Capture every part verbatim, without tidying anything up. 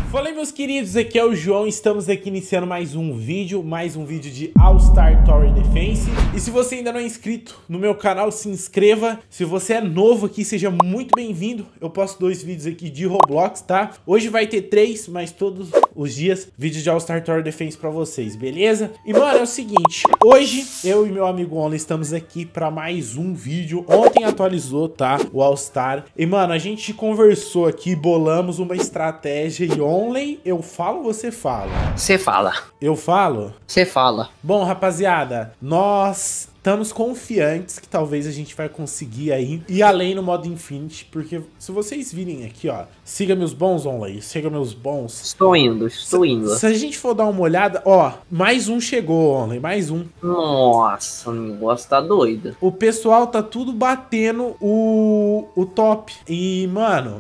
Fala aí, meus queridos, aqui é o João, estamos aqui iniciando mais um vídeo, mais um vídeo de All Star Tower Defense. E se você ainda não é inscrito no meu canal, se inscreva. Se você é novo aqui, seja muito bem-vindo. Eu posto dois vídeos aqui de Roblox, tá? Hoje vai ter três, mas todos os dias vídeos de All Star Tower Defense pra vocês, beleza? E mano, é o seguinte, hoje eu e meu amigo Only estamos aqui pra mais um vídeo. Ontem atualizou, tá? O All Star. E mano, a gente conversou aqui, bolamos uma estratégia e Only, eu falo ou você fala? Você fala. Eu falo? Você fala. Bom, rapaziada, nós estamos confiantes que talvez a gente vai conseguir aí ir além no modo Infinity, porque se vocês virem aqui, ó, siga meus bons Only, siga meus bons. Estou indo, estou se, indo. Se a gente for dar uma olhada, ó, mais um chegou, Only, mais um. Nossa, o negócio tá doido. O pessoal tá tudo batendo o, o top. E, mano,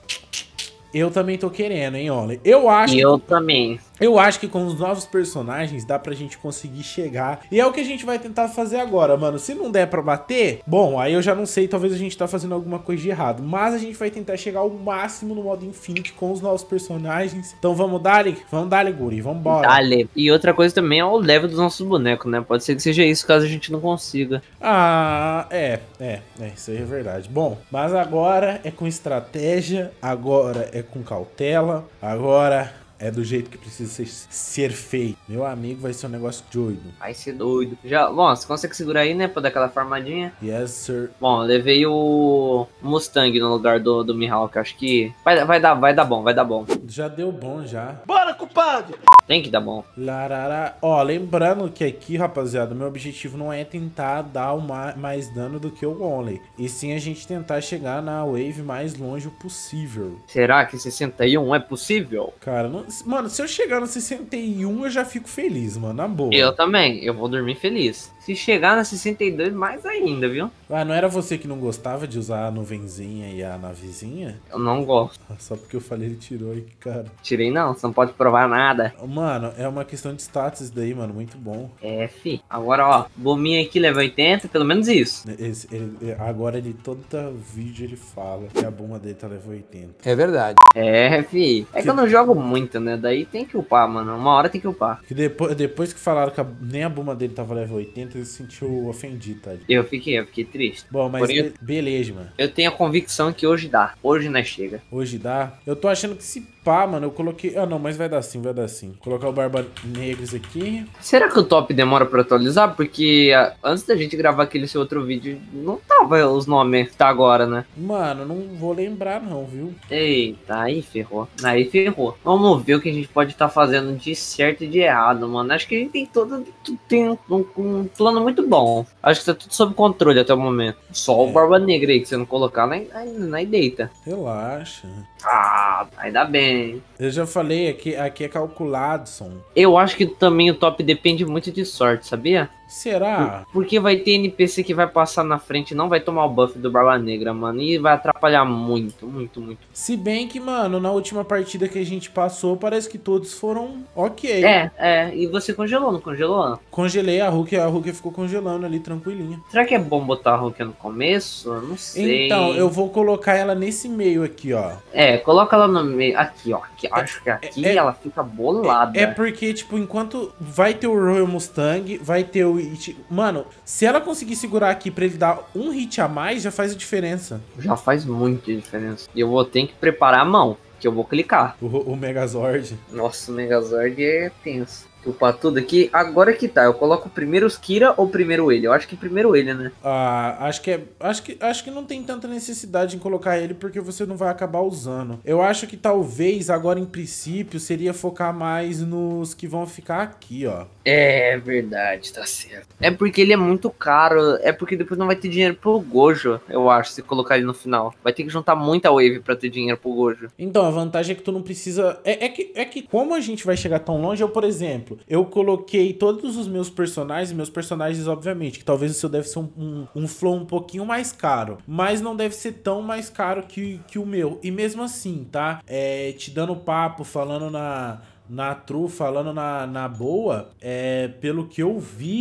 eu também tô querendo, hein, Only. Eu acho. E eu que... também. Eu acho que com os novos personagens dá pra gente conseguir chegar. E é o que a gente vai tentar fazer agora, mano. Se não der pra bater, bom, aí eu já não sei, talvez a gente tá fazendo alguma coisa de errado. Mas a gente vai tentar chegar ao máximo no modo Infinity com os novos personagens. Então vamos dar, vamos dar, Guri, vamos embora. Dale. E outra coisa também é o level dos nossos bonecos, né? Pode ser que seja isso, caso a gente não consiga. Ah, é, é, é, isso aí é verdade. Bom, mas agora é com estratégia, agora é com cautela, agora... é do jeito que precisa ser, ser feito. Meu amigo, vai ser um negócio doido. Vai ser doido. Já, bom, você consegue segurar aí, né? Pra dar aquela farmadinha. Yes, sir. Bom, eu levei o Mustang no lugar do, do Mihawk. Acho que vai, vai, dar, vai dar bom, vai dar bom. Já deu bom, já. Bora, culpado! Tem que dar bom. Larara. Ó, lembrando que aqui, rapaziada, meu objetivo não é tentar dar o ma mais dano do que o Only. E sim a gente tentar chegar na wave mais longe possível. Será que sessenta e um é possível? Cara, não... mano, se eu chegar no sessenta e um, eu já fico feliz, mano, na boa. Eu também, eu vou dormir feliz. Se chegar na sessenta e dois, mais ainda, viu? Ah, não era você que não gostava de usar a nuvenzinha e a navezinha? Eu não gosto. Só porque eu falei, ele tirou aí, cara. Tirei não, você não pode provar nada. Mano, é uma questão de status isso daí, mano, muito bom. É, fi. Agora, ó, bominha aqui leva oitenta, pelo menos isso. Esse, ele, agora, ele, todo vídeo ele fala que a bomba dele tá level oitenta. É verdade. É, fi. É que eu não jogo muito, né? Daí tem que upar, mano. Uma hora tem que upar. Que depois, depois que falaram que a, nem a bomba dele tava level oitenta, ele se sentiu ofendido, tá? Eu fiquei, eu fiquei triste. Bom, mas Porém, be beleza, mano. eu tenho a convicção que hoje dá. Hoje nós chega. Hoje dá. Eu tô achando que se pá, mano, eu coloquei... Ah, não, mas vai dar sim, vai dar sim. Vou colocar o Barba Negros aqui. Será que o top demora pra atualizar? Porque a, antes da gente gravar aquele seu outro vídeo, não tava os nomes que tá agora, né? Mano, não vou lembrar não, viu? Eita, aí ferrou. Aí ferrou. Vamos ver o que a gente pode estar tá fazendo de certo e de errado, mano. Acho que a gente tem todo... Tem um, um, um plano muito bom. Acho que tá tudo sob controle até o momento. Só É. o Barba Negra aí, que você não colocar, na, na deita. Relaxa. Ah, ainda bem. Eu já falei, aqui, aqui é calculado, som. Eu acho que também o top depende muito de sorte, sabia? Será? Porque vai ter N P C que vai passar na frente e não vai tomar o buff do Barba Negra, mano. E vai atrapalhar muito, muito, muito. Se bem que, mano, na última partida que a gente passou, parece que todos foram ok. É, é. E você congelou, não congelou? Congelei a Hulk, a Hulk ficou congelando ali, tranquilinha. Será que é bom botar a Hulk no começo? Eu não sei. Então, eu vou colocar ela nesse meio aqui, ó. É, coloca ela no meio. Aqui, ó. Aqui, acho que aqui é- ela fica bolada. É porque, tipo, enquanto vai ter o Royal Mustang, vai ter o... Mano, se ela conseguir segurar aqui pra ele dar um hit a mais, já faz a diferença. Já faz muita diferença. E eu vou ter que preparar a mão, que eu vou clicar. O, o Megazord. Nossa, o Megazord é tenso. Upar tudo aqui. Agora que tá, eu coloco primeiro os Kira ou primeiro ele? Eu acho que primeiro ele, né? Ah, acho que é. Acho que, acho que não tem tanta necessidade em colocar ele porque você não vai acabar usando. Eu acho que talvez agora em princípio seria focar mais nos que vão ficar aqui, ó. É verdade, tá certo. É porque ele é muito caro. É porque depois não vai ter dinheiro pro Gojo, eu acho, se colocar ele no final. Vai ter que juntar muita wave pra ter dinheiro pro Gojo. Então, a vantagem é que tu não precisa... É, é, que, é que como a gente vai chegar tão longe, eu, por exemplo, eu coloquei todos os meus personagens, meus personagens, obviamente, que talvez o seu deve ser um, um, um flow um pouquinho mais caro, mas não deve ser tão mais caro que, que o meu. E mesmo assim, tá? É, te dando papo, falando na... Na true, falando na, na boa, é, pelo que eu vi,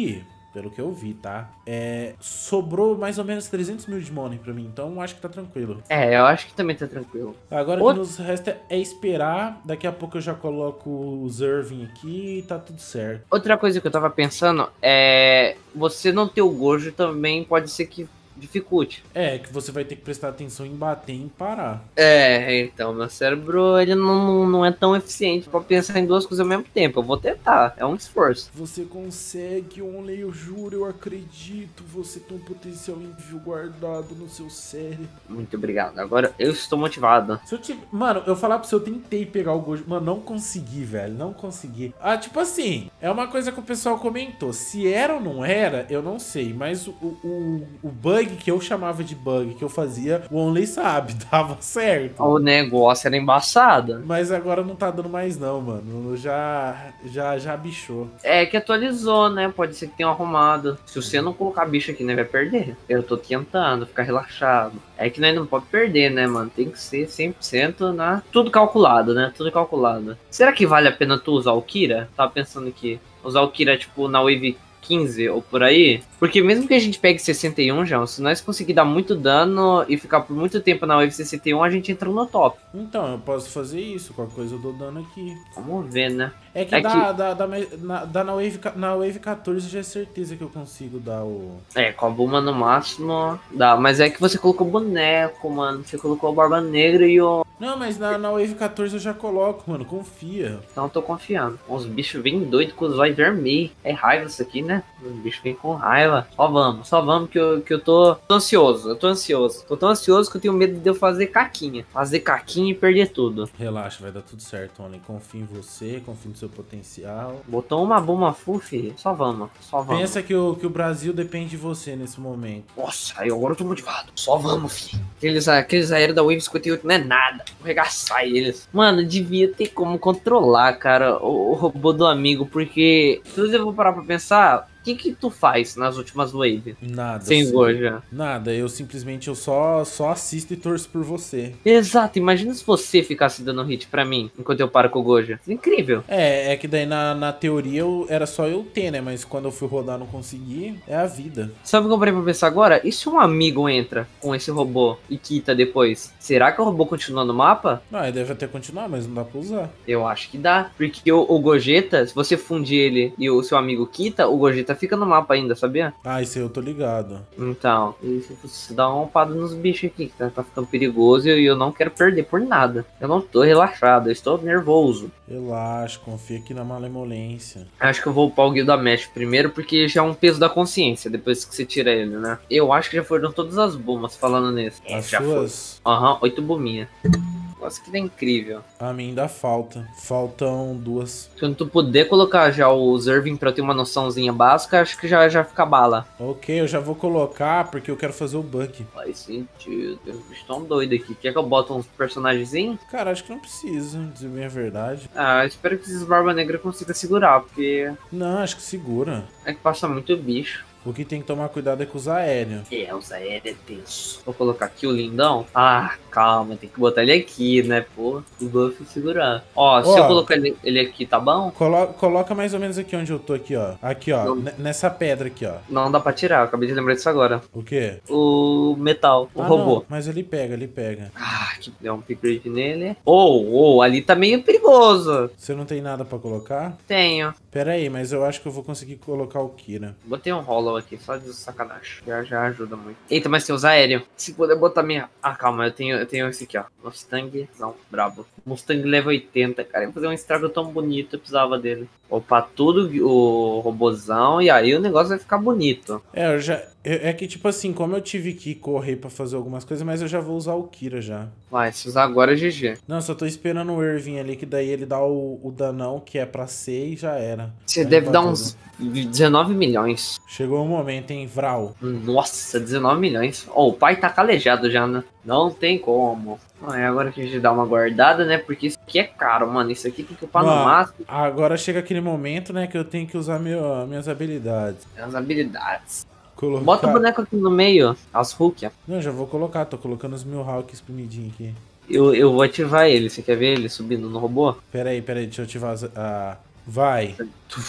pelo que eu vi, tá? É, sobrou mais ou menos trezentos mil de money pra mim, então acho que tá tranquilo. É, eu acho que também tá tranquilo. Agora Ô- o que nos resta é esperar, daqui a pouco eu já coloco os Irving aqui e tá tudo certo. Outra coisa que eu tava pensando é... Você não ter o Gojo também pode ser que dificulte. É, que você vai ter que prestar atenção em bater e em parar. É, então, meu cérebro, ele não, não é tão eficiente pra pensar em duas coisas ao mesmo tempo. Eu vou tentar, é um esforço. Você consegue, Only, eu juro, eu acredito. Você tem um potencial incrível guardado no seu cérebro. Muito obrigado, agora eu estou motivado. Se eu tive... Mano, eu falar pra você, eu tentei pegar o Gojo. Mano, não consegui, velho. Não consegui. Ah, tipo assim, é uma coisa que o pessoal comentou. Se era ou não era, eu não sei. Mas o, o, o bug que eu chamava de bug, que eu fazia, o Only sabe, dava certo. O negócio era embaçado. Mas agora não tá dando mais não, mano. Já, já, já bichou. É que atualizou, né? Pode ser que tenha arrumado. Se você não colocar bicho aqui, né, vai perder. Eu tô tentando ficar relaxado. É que nós não pode perder, né, mano? Tem que ser cem por cento na... Tudo calculado, né? Tudo calculado. Será que vale a pena tu usar o Kira? Tava pensando aqui. Usar o Kira, tipo, na Wave quinze ou por aí. Porque mesmo que a gente pegue sessenta e um, João, se nós conseguir dar muito dano e ficar por muito tempo na Wave sessenta e um, a gente entra no top. Então, eu posso fazer isso. Qualquer coisa eu dou dano aqui. Vamos ver, né? É que, É dá, que- dá, dá, na, dá na, wave, na Wave quatorze já é certeza que eu consigo dar o... É, com a Bulma no máximo dá. Mas é que você colocou o boneco, mano. Você colocou o Barba Negra e o... Não, mas na, na Wave quatorze eu já coloco, mano. Confia. Então eu tô confiando. Os bichos vêm doidos com os olhos vermelhos. É raiva isso aqui, né? Os bichos vêm com raiva. Só vamos, só vamos que eu, que eu tô, tô ansioso. Eu tô ansioso. Tô tão ansioso que eu tenho medo de eu fazer caquinha. Fazer caquinha e perder tudo. Relaxa, vai dar tudo certo, Only. Confia em você, confia no seu potencial. Botou uma Bulma full, filho. Só vamos, só vamos. Pensa que o, que o Brasil depende de você nesse momento. Nossa, aí agora eu tô motivado. Só vamos, filho. Aqueles, aqueles aéreos da Wave cinquenta e oito não é nada. Vou arregaçar eles. Mano, devia ter como controlar, cara, o, o robô do amigo. Porque, se eu vou parar pra pensar, o que que tu faz nas últimas Wave? Nada. Sem sim. Gojo. Nada, eu simplesmente eu só, só assisto e torço por você. Exato, imagina se você ficasse dando hit pra mim enquanto eu paro com o Gojo. Incrível. É, é que daí na, na teoria eu, era só eu ter, né? Mas quando eu fui rodar não consegui, é a vida. Sabe o que eu parei pra pensar agora? E se um amigo entra com esse robô e quita depois? Será que o robô continua no mapa? Não, ele deve até continuar, mas não dá pra usar. Eu acho que dá. Porque o, o Gogeta, se você fundir ele e o seu amigo quita, o Gogeta fica no mapa ainda, sabia? Ah, isso aí eu tô ligado. Então, e se você dá uma upada nos bichos aqui, que tá, tá ficando perigoso e eu não quero perder por nada. Eu não tô relaxado, eu estou nervoso. Relaxa, confia aqui na malemolência. Acho que eu vou upar o Gilgamesh primeiro, porque já é um peso da consciência, depois que você tira ele, né? Eu acho que já foram todas as bumas falando nisso. É, As já suas, foi. Aham, oito buminhas. Nossa, que tá incrível. a mim ainda falta. Faltam duas. Quando tu puder colocar já os Irving pra eu ter uma noçãozinha básica, acho que já, já fica bala. Ok, eu já vou colocar porque eu quero fazer o bug. Faz sentido. Os bichos tão doidos aqui. Quer que eu bote uns personagens? Cara, acho que não precisa, dizer bem a verdade. Ah, espero que esses Barba Negra consigam segurar, porque Não, acho que segura. é que passa muito bicho. O que tem que tomar cuidado é com os aéreos. É, os aéreos é tenso. Vou colocar aqui o lindão. Ah, calma, tem que botar ele aqui, né, pô? O buff segurar. Ó, se Ó. eu colocar ele, ele aqui, tá bom? Colo coloca mais ou menos aqui onde eu tô aqui, ó. Aqui, ó. Não. N- Nessa pedra aqui, ó. Não dá pra tirar, eu acabei de lembrar disso agora. O quê? O metal, o Ah, robô. não, mas ele pega, ele pega. Ah, que deu um upgrade nele. Ou, ou, ali tá meio perigoso. Você não tem nada pra colocar? Tenho. Pera aí, mas eu acho que eu vou conseguir colocar o Kira. Botei um hollow aqui, só de sacanagem. Já, já ajuda muito. Eita, mas tem os aéreos. Se puder botar minha... Ah, calma, eu tenho, eu tenho esse aqui, ó. Mustang, não, brabo. Mustang level oitenta, cara. Ia fazer um estrago tão bonito, eu precisava dele. Opa, tudo o robozão e aí o negócio vai ficar bonito. É, eu já. eu- É que, tipo assim, como eu tive que correr pra fazer algumas coisas, mas eu já vou usar o Kira já. Vai, se usar agora é G G. Não, só tô esperando o Irving ali, que daí ele dá o, o danão, que é pra ser e já era. Você Vai deve limpar dar tudo. uns dezenove milhões. Chegou o momento, hein, Vral. Nossa, dezenove milhões. Ó, o pai tá calejado já, né? Não tem como. Ah, é agora que a gente dá uma guardada, né? Porque isso aqui é caro, mano. Isso aqui tem que upar no Mano, máximo. Agora chega aquele momento, né, que eu tenho que usar meu, minhas habilidades. As habilidades. Colocar... Bota o boneco aqui no meio, as Hulk. Não, já vou colocar, tô colocando os mil Hawks espremidinhos aqui. Eu, eu vou ativar ele. Você quer ver ele subindo no robô? Pera aí, pera aí, deixa eu ativar as- a... Vai.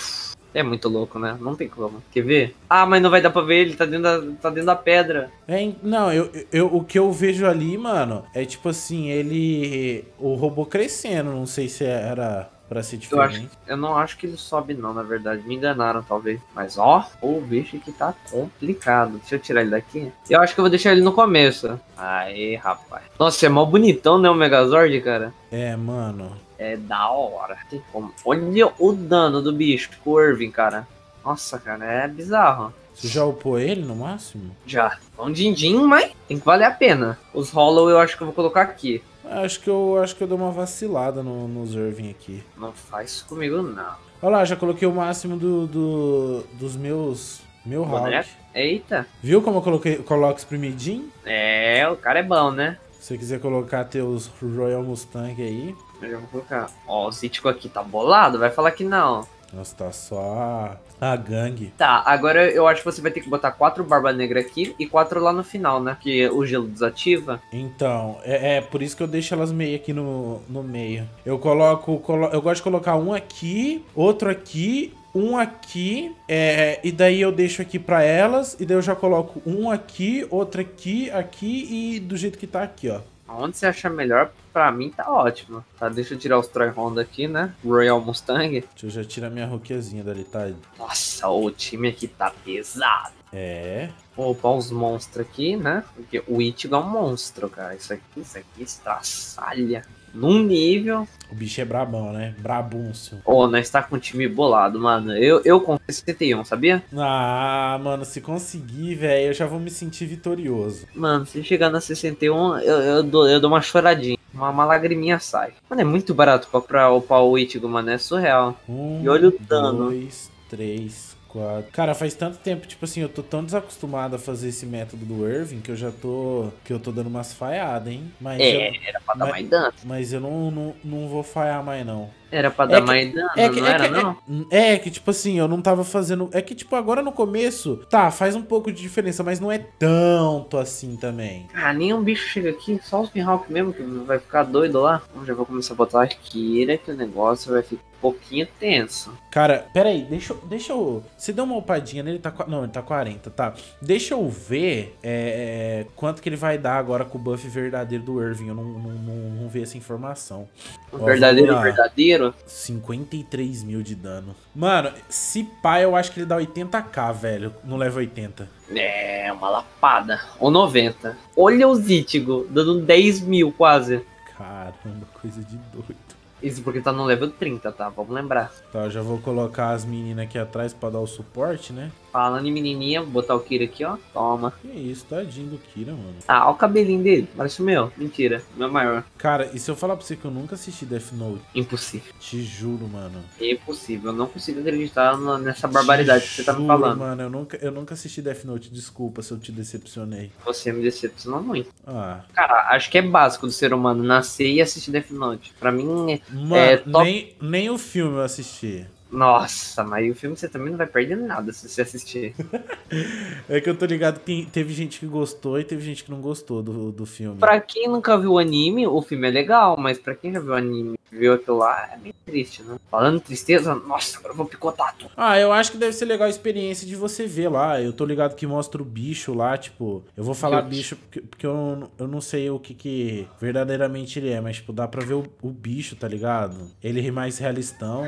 É muito louco, né? Não tem como. Quer ver? Ah, mas não vai dar pra ver ele, tá dentro da, tá dentro da pedra. É, em- não, eu, eu, o que eu vejo ali, mano, é tipo assim, ele... O robô crescendo, não sei se era pra ser Eu, acho, diferente. eu não acho que ele sobe não, na verdade. Me enganaram, talvez. Mas, ó, o bicho aqui tá complicado. Deixa eu tirar ele daqui. Eu acho que eu vou deixar ele no começo. Aí, rapaz. Nossa, é mó bonitão, né, o Megazord, cara? É, mano. É da hora. Tem como. Olha o dano do bicho, o Irving, cara. Nossa, cara, é bizarro. Você já upou ele no máximo? Já. É um din-din, mas tem que valer a pena. Os Hollow eu acho que eu vou colocar aqui. Acho que eu acho que eu dei uma vacilada no, nos Irving aqui. Não faz isso comigo, não. Olha lá, já coloquei o máximo do, do- dos meus... Meu round. Boneco? Eita. Viu como eu coloquei, coloco espremidinho? É, o cara é bom, né? Se você quiser colocar teus Royal Mustang aí. Eu já vou colocar. Ó, o Zítico aqui tá bolado, vai falar que não. Nossa, tá só a, a gangue. Tá, agora eu acho que você vai ter que botar quatro Barba Negra aqui e quatro lá no final, né? Que o gelo desativa. Então, é, é por isso que eu deixo elas meio aqui no, no meio. Eu coloco, colo, eu gosto de colocar um aqui, outro aqui, um aqui, é, e daí eu deixo aqui pra elas, e daí eu já coloco um aqui, outro aqui, aqui e do jeito que tá aqui, ó. Onde você achar melhor, pra mim tá ótimo. Tá, deixa eu tirar os Troy Honda aqui, né? Royal Mustang. Deixa eu já tirar minha roquezinha dali, tá? Nossa, o time aqui tá pesado. É. Vou upar uns monstros aqui, né? Porque o Ichigo é um monstro, cara. Isso aqui, isso aqui estraçalha. Num nível. O bicho é brabão, né? Brabúncio. Ô, oh, nós tá com o time bolado, mano. Eu, eu com sessenta e um, sabia? Ah, mano, se conseguir, velho, eu já vou me sentir vitorioso. Mano, se chegar na sessenta e um, eu, eu, dou, eu dou uma choradinha. Uma, uma lagriminha sai. Mano, é muito barato pra, pra upar o Ichigo, mano. É surreal. Um, E olha o dano. dois, três, quatro. Cara, faz tanto tempo, tipo assim, eu tô tão desacostumado a fazer esse método do Irving que eu já tô. Que eu tô dando umas falhadas, hein? Mas É, eu, era pra dar mas, mais dano. mas eu não, não, não vou falhar mais, não. Era pra dar que- mais dano, É que, não é, era, que, não? é, é que, tipo assim, eu não tava fazendo. É que, tipo, agora no começo, tá, faz um pouco de diferença, mas não é tanto assim também. Ah, nenhum bicho chega aqui, só os Mihawk mesmo, que vai ficar doido lá. Então já vou começar a botar a Kira, que o negócio vai ficar um pouquinho tenso. Cara, pera aí, deixa, eu- deixa eu... Você deu uma upadinha nele, tá... qua- Não, ele tá quarenta, tá. Deixa eu ver é, quanto que ele vai dar agora com o buff verdadeiro do Irving. Eu não, não, não, não vi essa informação. O Ó, verdadeiro, vamos lá. verdadeiro. cinquenta e três mil de dano. Mano, se pá, eu acho que ele dá oitenta k, velho. No level oitenta. É, uma lapada. Ou noventa. Olha o Zítigo, dando dez mil quase. Caramba, coisa de doido. Isso porque tá no level trinta, tá? Vamos lembrar. Tá, eu já vou colocar as meninas aqui atrás pra dar o suporte, né? Falando em menininha, vou botar o Kira aqui, ó. Toma. Que isso, tadinho do Kira, mano. Ah, olha o cabelinho dele. Parece o meu. Mentira. O meu é maior. Cara, e se eu falar pra você que eu nunca assisti Death Note? Impossível. Te juro, mano. É impossível. Eu não consigo acreditar na- nessa barbaridade que você tá me Juro, falando. Mano, eu nunca, eu nunca assisti Death Note, desculpa se eu te decepcionei. Você me decepcionou muito. Ah. Cara, acho que é básico do ser humano nascer e assistir Death Note. Pra mim, é- Mano, é top. nem, nem o filme eu assisti. Nossa, mas o filme você também não vai perder nada se você assistir. É que eu tô ligado que teve gente que gostou e teve gente que não gostou do, do filme. Pra quem nunca viu o anime, o filme é legal, mas pra quem já viu o anime e viu aquilo lá, é meio triste, né? Falando em tristeza, nossa, agora eu vou picotar tudo. Ah, eu acho que deve ser legal a experiência de você ver lá. Eu tô ligado que mostra o bicho lá, tipo... Eu vou falar Deus. bicho porque, porque eu, eu não sei o que que verdadeiramente ele é, mas, tipo, dá pra ver o, o bicho, tá ligado? Ele é mais realistão.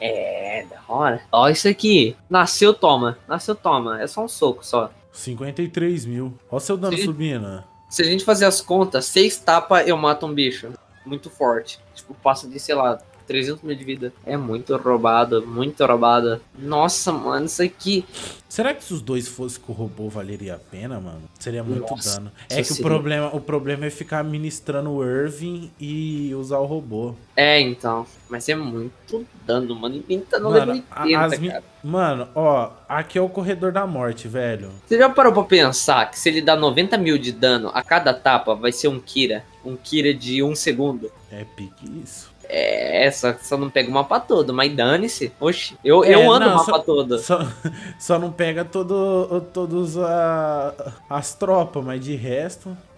É, da hora. Ó, isso aqui. Nasceu, toma. Nasceu, toma. É só um soco só. cinquenta e três mil. Olha o seu dano Sim. subindo. Se a gente fazer as contas, seis tapas eu mato um bicho. Muito forte. Tipo, passa de, sei lá, trezentos mil de vida. É muito roubado, muito roubado. Nossa, mano, isso aqui... Será que se os dois fossem com o robô valeria a pena, mano? Seria muito Nossa, dano. É que o seria. problema, o problema é ficar ministrando o Irving e usar o robô. É, então. Mas é muito dano, mano. E tá no Mano, level a- oitenta, as mi- cara. Mano, ó, aqui é o corredor da morte, velho. Você já parou pra pensar que se ele dá noventa mil de dano a cada tapa, vai ser um Kira? Um Kira de um segundo? É pique isso. É, só, só não pega o mapa todo, mas dane-se. Oxi, eu, É, eu ando não, o mapa só- todo. Só, só não pega todo, todos a, as tropas, mas de resto...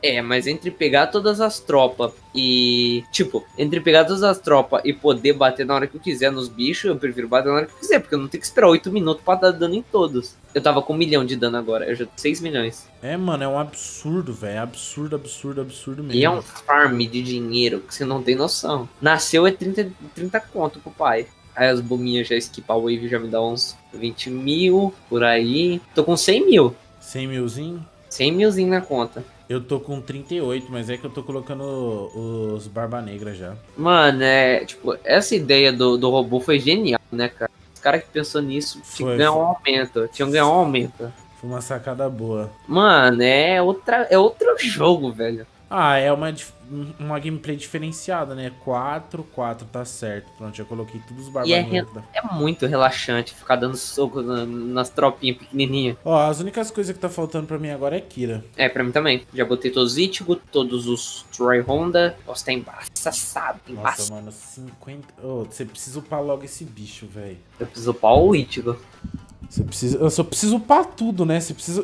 É, mas entre pegar todas as tropas e... Tipo, entre pegar todas as tropas e poder bater na hora que eu quiser nos bichos, eu prefiro bater na hora que eu quiser, porque eu não tenho que esperar oito minutos pra dar dano em todos. Eu tava com um milhão de dano agora, eu já tô seis milhões. É, mano, é um absurdo, velho. Absurdo, absurdo, absurdo mesmo. E é um farm de dinheiro que você não tem noção. Nasceu é trinta, trinta conto pro pai. Aí as bombinhas já esquipa a wave, já me dá uns vinte mil por aí. Tô com cem mil. cem milzinho? cem milzinho na conta. Eu tô com trinta e oito, mas é que eu tô colocando os Barba Negra já. Mano, é... Tipo, essa ideia do, do robô foi genial, né, cara? Os caras que pensou nisso tinham que ganhar um aumento. Tinham que ganhar um aumento. Foi uma sacada boa. Mano, é, outra, é outro jogo, velho. Ah, é uma, uma gameplay diferenciada, né? quatro, quatro, tá certo. Pronto, já coloquei todos os Barba E é, Negra. é muito relaxante ficar dando soco na, nas tropinhas pequenininhas. Ó, as únicas coisas que tá faltando pra mim agora é Kira. É, pra mim também. Já botei todos os Ichigo, todos os Troy Honda. Nossa, tá embaçado, tem Nossa, embaçado. mano, cinquenta... Oh, você precisa upar logo esse bicho, velho. Eu preciso upar o Ichigo. Você precisa... Eu só preciso upar tudo, né? Você precisa...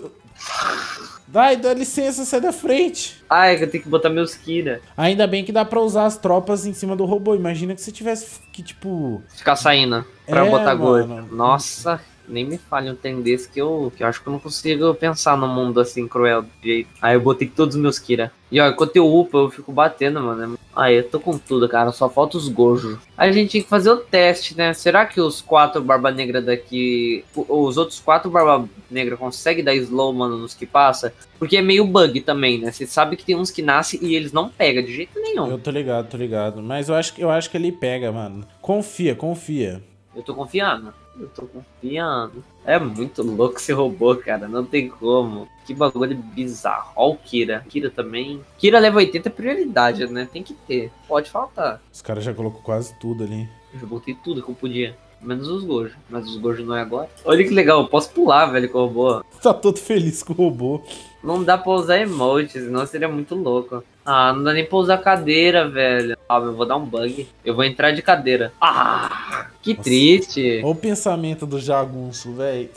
Dai, dá licença, sai da frente. Ai, eu tenho que botar meus Kira. Ainda bem que dá pra usar as tropas em cima do robô. Imagina que você tivesse que, tipo... Ficar saindo pra É, botar gol. mano. Nossa, nem me fale um trem desse que eu, que eu acho que eu não consigo pensar num mundo assim cruel do jeito. Aí eu botei todos os meus Kira. E ó, enquanto eu upo, eu fico batendo, mano. Aí eu tô com tudo, cara. Só falta os Gojo. Aí a gente tinha que fazer o teste, né? Será que os quatro Barba Negra daqui... Os outros quatro Barba Negra conseguem dar slow, mano, nos que passa? Porque é meio bug também, né? Você sabe que tem uns que nascem e eles não pegam de jeito nenhum. Eu tô ligado, tô ligado. Mas eu acho, que- eu acho que ele pega, mano. Confia, confia. Eu tô confiando. Eu tô confiando. É muito louco esse robô, cara. Não tem como. Que bagulho bizarro. Ó o Kira. Kira também. Kira leva oitenta prioridade, né? Tem que ter. Pode faltar. Os caras já colocou quase tudo ali. Eu já botei tudo que eu podia. Menos os Gojo. Mas os Gojo não é agora. Olha que legal. Eu posso pular, velho, com o robô. Tá todo feliz com o robô. Não dá pra usar emotes, senão seria muito louco. Ah, não dá nem pra usar cadeira, velho. Ah, eu vou dar um bug. Eu vou entrar de cadeira. Ah, que Nossa. triste. Olha o pensamento do jagunço, velho.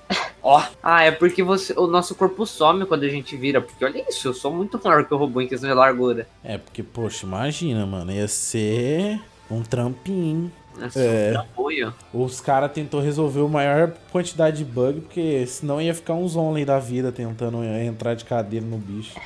Ó. Ah, é porque você, o nosso corpo some quando a gente vira. Porque olha isso, eu sou muito maior que o robô em questão de largura. É, porque, poxa, imagina, mano. Ia ser um trampinho. É. É. Apoio. Os caras tentou resolver a maior quantidade de bug, porque senão ia ficar uns only da vida tentando entrar de cadeira no bicho.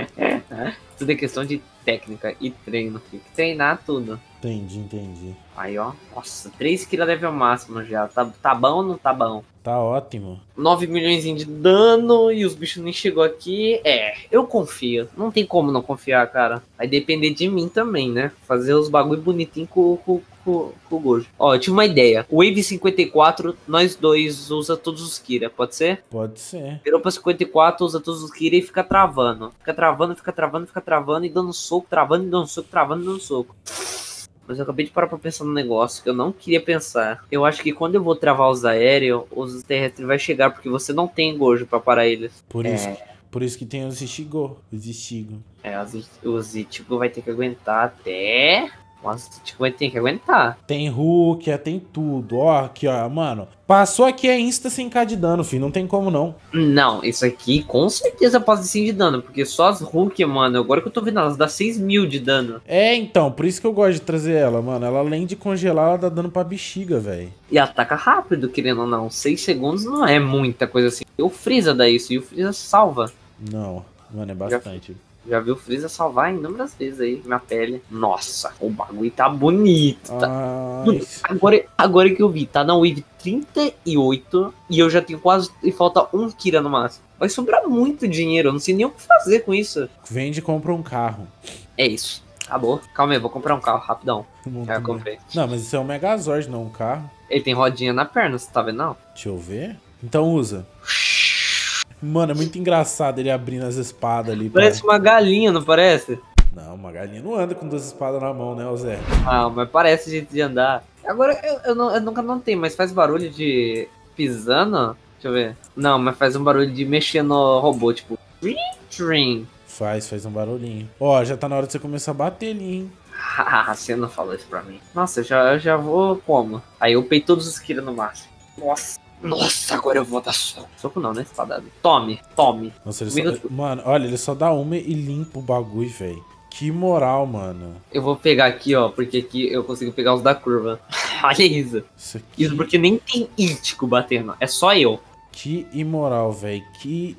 Tudo é questão de técnica e treino. Tem que treinar tudo. Entendi, entendi. Aí, ó. Nossa, três kills level máximo já. Tá, tá bom ou não tá bom? Tá ótimo. nove milhões de dano e os bichos nem chegou aqui. É, eu confio. Não tem como não confiar, cara. Vai depender de mim também, né? Fazer os bagulho bonitinho com, com, com, com o Gojo. Ó, eu tive uma ideia. Wave cinquenta e quatro, nós dois usa todos os Kira, pode ser? Pode ser. Virou pra cinquenta e quatro, usa todos os Kira e fica travando. Fica travando, fica travando, fica travando e dando soco, travando e dando soco, travando e dando soco. Mas eu acabei de parar pra pensar num negócio que eu não queria pensar. Eu acho que quando eu vou travar os aéreos, os terrestres vai chegar, porque você não tem Gojo pra parar eles. Por É. isso, por isso que tem os Ishigo. Os Ishigo. É, os, os Ichigo vai ter que aguentar até... Os Ichigo vai ter que aguentar. Tem Hulk, tem tudo. Ó, aqui, ó, mano. Passou aqui é insta sem K de dano, filho. Não tem como não. Não, isso aqui com certeza pode ser de dano, porque só as Hulk, mano, agora que eu tô vendo, elas dá seis mil de dano. É, então, por isso que eu gosto de trazer ela, mano. Ela, além de congelar, ela dá dano pra bexiga, velho. E ataca rápido, querendo ou não. seis segundos não é muita coisa assim. E o Freeza dá isso, e o Freeza salva. Não, mano, é bastante. Já viu o Freeza salvar inúmeras vezes aí, minha pele. Nossa, o bagulho tá bonito. Tá... Ai, Agora, agora que eu vi, tá na wave trinta e oito e eu já tenho quase... E falta um Kira no máximo. Vai sobrar muito dinheiro, eu não sei nem o que fazer com isso. vende e compra um carro. É isso, acabou. Calma aí, vou comprar um carro, rapidão. Não, Já comprei. não, mas isso é um Megazord, não um carro. Ele tem rodinha na perna, você tá vendo não? Deixa eu ver. Então usa. Mano, é muito engraçado ele abrindo as espadas ali. Parece pra... uma galinha, não parece? Não, uma galinha não anda com duas espadas na mão, né, ô Zé? Ah, mas parece jeito de andar. Agora, eu, eu, não, eu nunca notei, mas faz barulho de pisando? Deixa eu ver. Não, mas faz um barulho de mexer no robô, tipo... Trim, trim. Faz, faz um barulhinho. Ó, já tá na hora de você começar a bater ali, hein? Haha, você não falou isso pra mim. Nossa, eu já, eu já vou como? Aí eu upei todos os kills no máximo. Nossa. Nossa, agora eu vou dar soco. Soco não, né? Espadada. Tome, tome. Nossa, ele só... Mano, olha, ele só dá uma e limpa o bagulho, velho. Que moral, mano. Eu vou pegar aqui, ó, porque aqui eu consigo pegar os da curva. Olha isso. Isso, aqui... isso porque nem tem ítico batendo, é só eu. Que imoral, velho. Que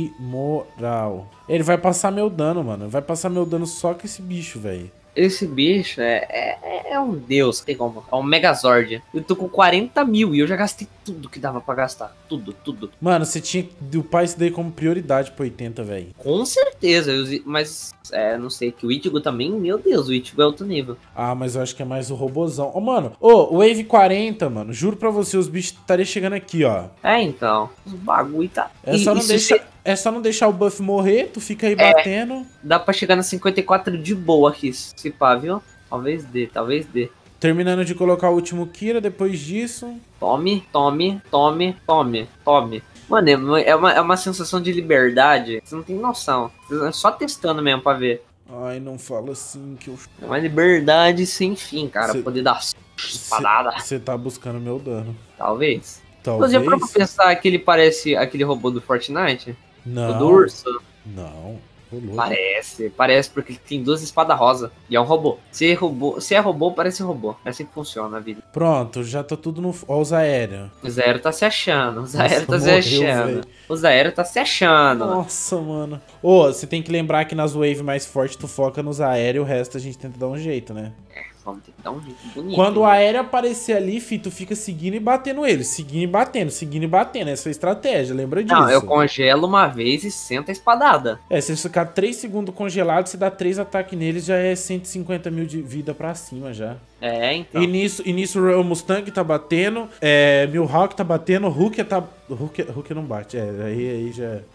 imoral. Ele vai passar meu dano, mano. Vai passar meu dano só com esse bicho, velho. Esse bicho é, é, é um deus, tem como. É um Megazord. Eu tô com quarenta mil e eu já gastei tudo que dava pra gastar. Tudo, tudo. Mano, você tinha que upar isso daí como prioridade pro oitenta, velho. Com certeza, eu, mas é, não sei, que o Ichigo também, meu Deus, o Ichigo é outro nível. Ah, mas eu acho que é mais o robozão. Ô, oh, mano, ô, oh, o Wave quarenta, mano, juro pra você, os bichos estariam chegando aqui, ó. É, então, os bagulho tá... É só, e, não e deixar, você... é só não deixar o buff morrer, tu fica aí é, batendo. Dá pra chegar na cinquenta e quatro de boa aqui, se pá, viu? Talvez dê, talvez dê. Terminando de colocar o último Kira, depois disso... Tome, tome, tome, tome, tome. Mano, é uma, é uma sensação de liberdade, você não tem noção. É só testando mesmo pra ver. Ai, não fala assim que eu... É uma liberdade sem fim, cara, cê, poder dar espadada. Você tá buscando meu dano. Talvez. Talvez. Você já parou pra pensar que ele parece aquele robô do Fortnite? Não. O do urso? Não. Parece, parece porque ele tem duas espadas rosa e é um robô. Se é robô, se é robô, parece robô. É assim que funciona a vida. Pronto, já tá tudo no... Ó, os aéreos. O Zero tá se achando, o Zero Nossa, tá morreu, se achando. véio. O Zero tá se achando. Nossa, mano. Ô, oh, você tem que lembrar que nas waves mais fortes tu foca nos aéreos, o resto a gente tenta dar um jeito, né? É, vamos ter que dar um jeito bonito. Quando o né? aéreo aparecer ali, fi, tu fica seguindo e batendo ele. Seguindo e batendo, seguindo e batendo. Essa é a estratégia, lembra disso? Não, eu congelo uma vez e senta a espadada. É, se você ficar três segundos congelado, você dá três ataques neles, já é cento e cinquenta mil de vida pra cima já. É, então. E nisso, e nisso o Mustang tá batendo, é, Mihawk tá batendo, Hulk tá... Hulk, Hulk não bate, é, aí, aí já... É...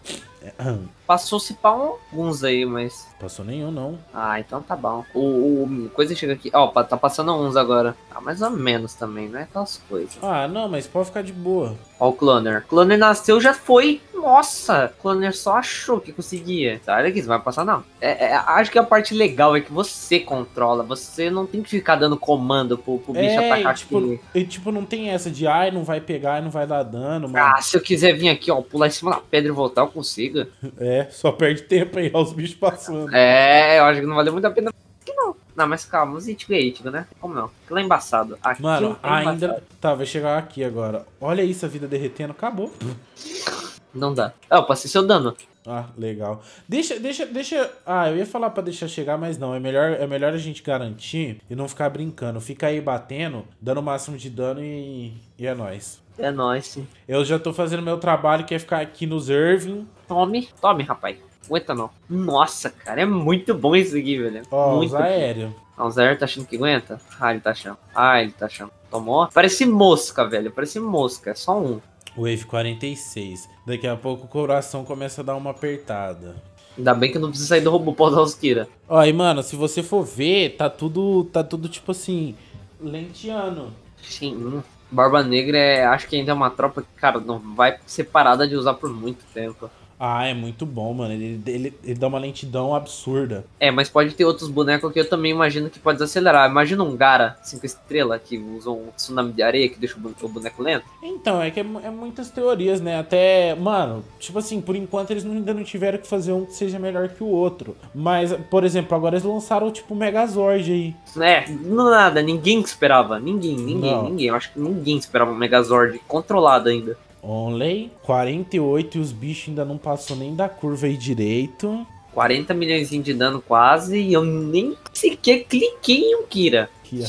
Passou-se pra alguns aí, mas... Passou nenhum, não. Ah, então tá bom. O, o coisa chega aqui... Ó, tá passando uns agora. Ah, mais ou menos também, não é aquelas coisas. Ah, não, mas pode ficar de boa. Ó o Cloner. Cloner nasceu, já foi. Nossa, Cloner só achou que conseguia. Sai daqui, você vai passar não. É, é, acho que a parte legal é que você controla. Você não tem que ficar dando comando pro, pro bicho é, atacar e, tipo, aqui. E tipo, não tem essa de, ai, não vai pegar e não vai dar dano, mano. Ah, se eu quiser vir aqui, ó, pular em cima da pedra e voltar, eu consigo. É, só perde tempo aí, ó, os bichos passando. É, eu acho que não valeu muito a pena. Que não. Não, mas calma, os Ichigo é Ichigo, né? Como não? Aquilo é embaçado. Aquilo Mano, é ainda... embaçado. Tá, vai chegar aqui agora. Olha isso, a vida derretendo, acabou. Não dá. Ah, eu passei seu dano. Ah, legal. Deixa, deixa, deixa... Ah, eu ia falar pra deixar chegar, mas não. É melhor, é melhor a gente garantir e não ficar brincando. Fica aí batendo, dando o máximo de dano e, e é nóis. É nóis, sim. Eu já tô fazendo meu trabalho, que é ficar aqui nos Irving. Tome, tome, rapaz. Aguenta não. Nossa, cara, é muito bom isso aqui, velho. Ó, muito os aéreos. Ah, o Zero tá achando que aguenta? Ah, ele tá achando. Ah, ele tá achando. Tomou? Parece mosca, velho. Parece mosca. É só um. Wave quarenta e seis. Daqui a pouco o coração começa a dar uma apertada. Ainda bem que eu não preciso sair do robô pra usar os Kira. Ó, e mano, se você for ver, tá tudo, tá tudo tipo assim, lenteando. Sim, hum. Barba Negra é, acho que ainda é uma tropa que, cara, não vai ser parada de usar por muito tempo. Ah, é muito bom, mano. Ele, ele, ele dá uma lentidão absurda. É, mas pode ter outros bonecos que eu também imagino que pode desacelerar. Imagina um Gara cinco estrelas que usa um tsunami de areia que deixa o boneco lento. Então, é que é, é muitas teorias, né? Até, mano, tipo assim, por enquanto eles não, ainda não tiveram que fazer um que seja melhor que o outro. Mas, por exemplo, agora eles lançaram tipo o Megazord aí. É, não nada, ninguém esperava. Ninguém, ninguém, Não. ninguém. Eu acho que ninguém esperava um Megazord controlado ainda. Only quarenta e oito e os bichos ainda não passou nem da curva aí direito. quarenta milhões de dano quase e eu nem sequer cliquei em um Kira. Que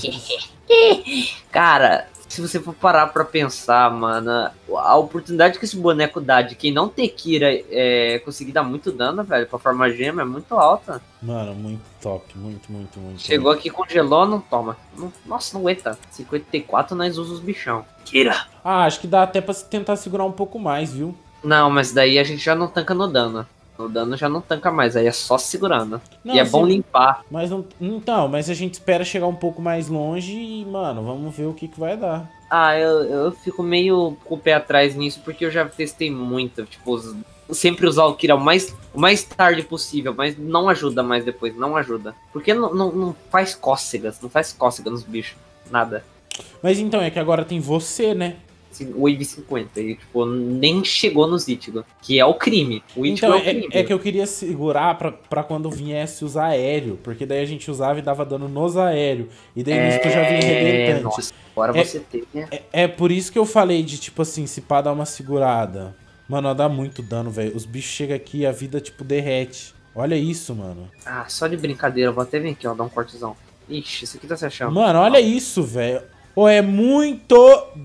Cara, se você for parar pra pensar, mano, a oportunidade que esse boneco dá de quem não ter Kira é, conseguir dar muito dano, velho, pra formar gema é muito alta. Mano, muito top, muito, muito, muito. Chegou aqui, congelou, não toma. Não, nossa, não aguenta. cinquenta e quatro nós usamos os bichão. Kira! Ah, acho que dá até pra tentar segurar um pouco mais, viu? Não, mas daí a gente já não tanca no dano. No dano já não tanca mais, aí é só segurando. Não, e é sim, bom limpar. Mas não. Então, mas a gente espera chegar um pouco mais longe e, mano, vamos ver o que, que vai dar. Ah, eu, eu fico meio com o pé atrás nisso, porque eu já testei muito. Tipo, os- sempre usar o Kira o mais, o mais tarde possível, mas não ajuda mais depois, não ajuda. Porque não, não, não faz cócegas, não faz cócegas nos bichos. Nada. Mas então, é que agora tem você, né? Wave cinquenta. E, tipo, nem chegou nos Ichigo, que é o crime. O Ichigo então, é o crime. É, é que eu queria segurar pra, pra quando viesse os aéreo, porque daí a gente usava e dava dano nos aéreos. E daí nisso tu já vinha arrebentante. Nossa, agora é, você tem, né? É, é por isso que eu falei de, tipo assim, se pá dar uma segurada. Mano, ó, dá muito dano, velho. Os bichos chegam aqui e a vida, tipo, derrete. Olha isso, mano. Ah, só de brincadeira. Eu vou até vir aqui, ó, dar um cortezão. Ixi, isso aqui tá se achando. Mano, olha isso, velho. Pô, é muito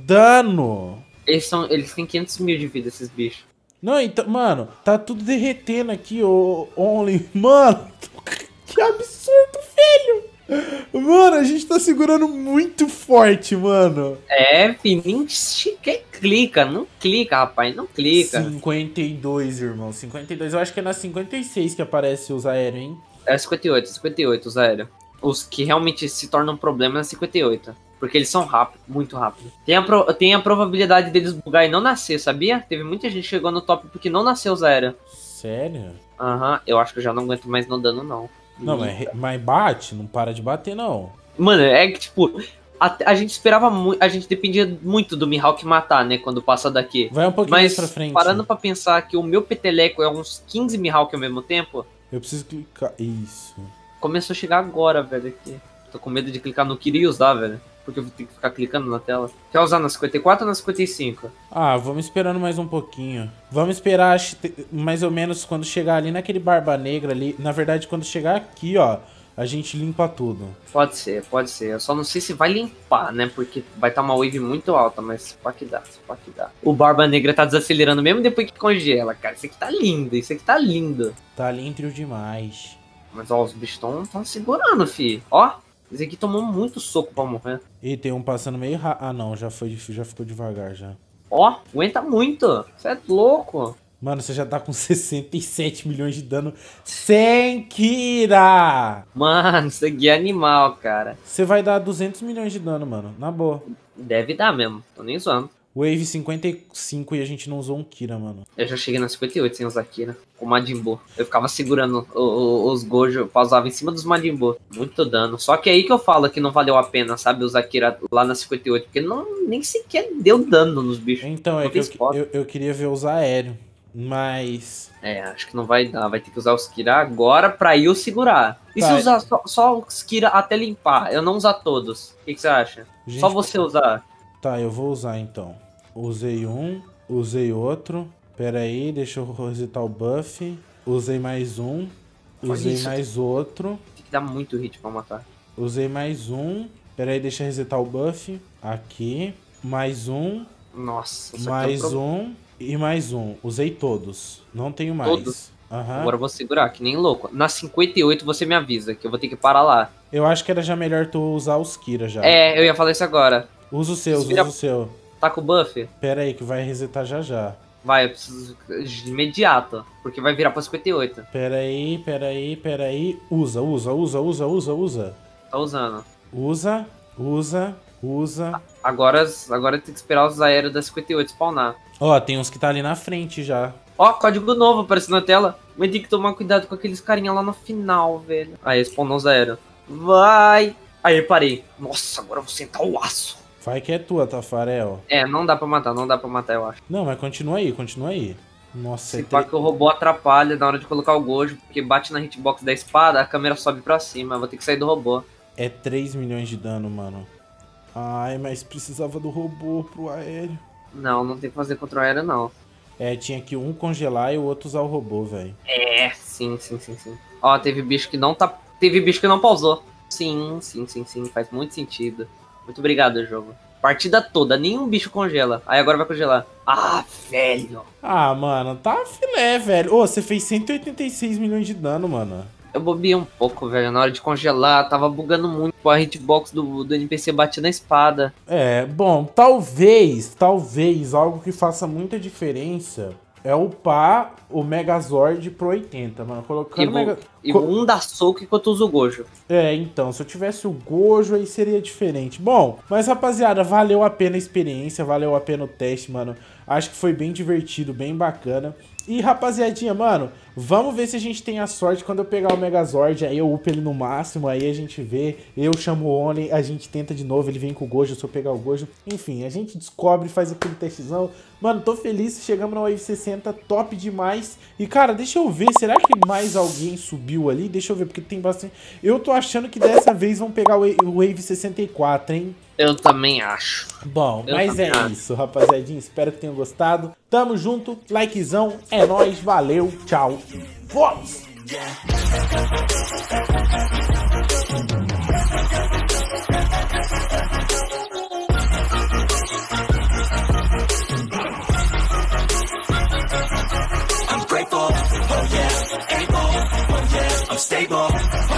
dano. Eles, são, eles têm quinhentos mil de vida, esses bichos. Não, então, mano, tá tudo derretendo aqui, ô Only. Mano, que absurdo, velho. Mano, a gente tá segurando muito forte, mano. É, filho, nem sequer clica, não clica, rapaz, não clica. cinquenta e dois, irmão, cinquenta e dois. Eu acho que é na cinquenta e seis que aparece os aéreos, hein? É cinquenta e oito, cinquenta e oito os aéreos. Os que realmente se tornam um problema é cinquenta e oito. Porque eles são rápidos, muito rápidos. Tem a, pro, tem a probabilidade deles bugar e não nascer, sabia? Teve muita gente que chegou no top porque não nasceu os aéreos. Sério? Aham, uhum, eu acho que eu já não aguento mais no dano, não. Não, mas, mas bate, não para de bater, não. Mano, é que, tipo, a, a gente esperava muito, a gente dependia muito do Mihawk matar, né, quando passa daqui. Vai um pouquinho mas, mais pra frente. Parando pra pensar que o meu peteleco é uns quinze Mihawk ao mesmo tempo... Eu preciso clicar, isso. Começou a chegar agora, velho, aqui. Tô com medo de clicar no que iria usar, velho. Porque eu vou ter que ficar clicando na tela. Quer usar na cinquenta e quatro ou na cinquenta e cinco? Ah, vamos esperando mais um pouquinho. Vamos esperar acho, mais ou menos quando chegar ali naquele Barba Negra ali. Na verdade, quando chegar aqui, ó, a gente limpa tudo. Pode ser, pode ser. Eu só não sei se vai limpar, né? Porque vai estar tá uma wave muito alta, mas pode que dá, pode que dá. O Barba Negra tá desacelerando mesmo depois que congela, cara. Isso aqui tá lindo, isso aqui tá lindo. Tá lindo demais. Mas ó, os bichos estão segurando, fi. Ó. Esse aqui tomou muito soco pra morrer. E tem um passando meio rápido. Ah, não, já, foi, já ficou devagar já. Ó, aguenta muito. Você é louco. Mano, você já tá com sessenta e sete milhões de dano sem Kira. Mano, isso aqui é animal, cara. Você vai dar duzentos milhões de dano, mano. Na boa. Deve dar mesmo. Tô nem zoando. Wave cinquenta e cinco e a gente não usou um Kira, mano. Eu já cheguei na cinquenta e oito sem usar Kira. Com o Majin Buu. Eu ficava segurando o, o, os Gojo, eu pausava em cima dos Majin Buu. Muito dano. Só que é aí que eu falo que não valeu a pena, sabe, usar Kira lá na cinquenta e oito. Porque não, nem sequer deu dano nos bichos. Então, é que eu, eu, eu queria ver usar aéreo. Mas... É, acho que não vai dar. Vai ter que usar os Kira agora pra eu segurar. E tá. Se usar só, só os Kira até limpar? Eu não usar todos. O que, que você acha? Gente, só você usar. Tá, eu vou usar então. Usei um, usei outro. Pera aí, deixa eu resetar o buff. Usei mais um. Usei isso, mais tem... outro. Tem que dar muito hit pra matar. Usei mais um. Pera aí, deixa eu resetar o buff. Aqui. Mais um. Nossa. Mais um, um. E mais um. Usei todos. Não tenho mais. Todos? Uhum. Agora eu vou segurar, que nem louco. Na cinquenta e oito você me avisa, que eu vou ter que parar lá. Eu acho que era já melhor tu usar os Kira já. É, eu ia falar isso agora. Usa o seu, usa o seu. Tá com o buff? Pera aí, que vai resetar já já. Vai, eu preciso de imediato, porque vai virar pra cinquenta e oito. Pera aí, pera aí, pera aí. Usa, usa, usa, usa, usa, usa. Tá usando. Usa, usa, usa. Agora, agora tem que esperar os aéreos da cinquenta e oito spawnar. Ó, tem uns que tá ali na frente já. Ó, código novo aparecendo na tela. Mas tem que tomar cuidado com aqueles carinha lá no final, velho. Aí, spawnou os aéreos. Vai! Aí, parei. Nossa, agora eu vou sentar o aço. Vai que é tua, Tafarel. É, não dá pra matar, não dá pra matar, eu acho. Não, mas continua aí, continua aí. Nossa, Se pá que o robô atrapalha na hora de colocar o Gojo, porque bate na hitbox da espada, a câmera sobe pra cima. Eu vou ter que sair do robô. É três milhões de dano, mano. Ai, mas precisava do robô pro aéreo. Não, não tem que fazer contra o aéreo, não. É, tinha que um congelar e o outro usar o robô, velho. É, sim, sim, sim, sim. Ó, teve bicho que não tá... Teve bicho que não pausou. Sim, sim, sim, sim. Faz muito sentido. Muito obrigado, jogo. Partida toda, nenhum bicho congela. Aí agora vai congelar. Ah, velho. Ah, mano, tá filé, velho. Ô, você fez cento e oitenta e seis milhões de dano, mano. Eu bobiei um pouco, velho, na hora de congelar. Tava bugando muito. A hitbox do, do N P C batia na espada. É, bom, talvez, talvez, algo que faça muita diferença é upar o Megazord pro oitenta, mano. Colocando, Evo... Mega... E um dá soco enquanto usa o Gojo. É, então, se eu tivesse o Gojo aí seria diferente. Bom, mas rapaziada, valeu a pena a experiência, valeu a pena o teste, mano. Acho que foi bem divertido, bem bacana. E rapaziadinha, mano, vamos ver se a gente tem a sorte quando eu pegar o Megazord, aí eu upo ele no máximo, aí a gente vê, eu chamo o Oni, a gente tenta de novo, ele vem com o Gojo, se eu pegar o Gojo. Enfim, a gente descobre, faz aquele testezão. Mano, tô feliz, chegamos na Wave sessenta, top demais. E cara, deixa eu ver, será que mais alguém subiu ali? Deixa eu ver, porque tem bastante... Eu tô achando que dessa vez vão pegar o Wave sessenta e quatro, hein? Eu também acho. Bom, Eu mas é acho. isso, rapaziadinha. Espero que tenham gostado. Tamo junto, likezão, é nóis, valeu, tchau. Vamos! I'm grateful, oh yeah, able, oh yeah, I'm stable.